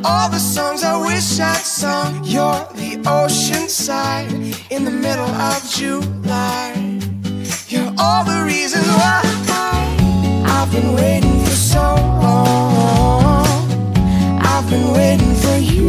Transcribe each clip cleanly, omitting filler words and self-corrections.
all the songs I wish I'd sung. You're the ocean side in the middle of July. You're all the reasons why I've been waiting for so long. I've been waiting for you.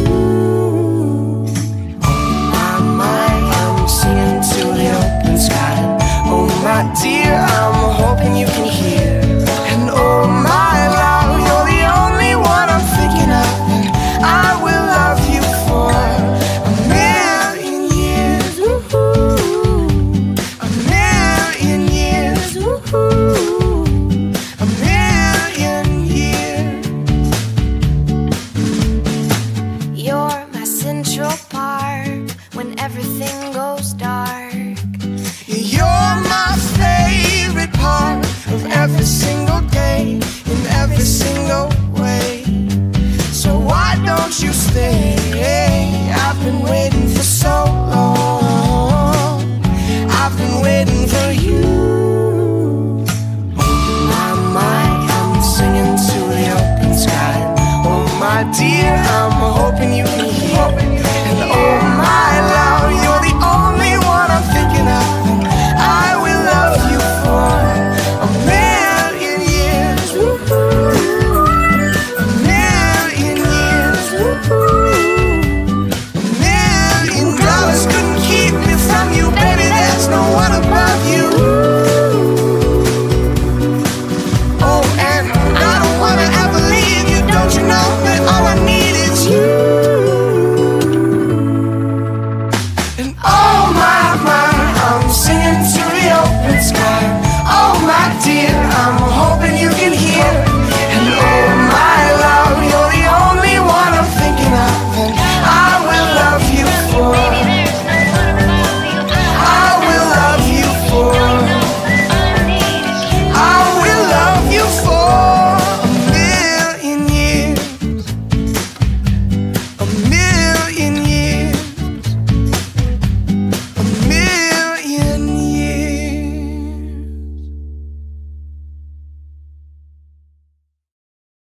On my mind, I'm singing to the open sky. Oh my dear, I'm hoping you can hear. And oh my love, you're the only one I'm thinking of. And I will love you for a million years. Woo-hoo. A million years. Woo-hoo. A million years. You're my central park when everything goes dark. You're my favorite part of every single day, in every single way. So why don't you stay?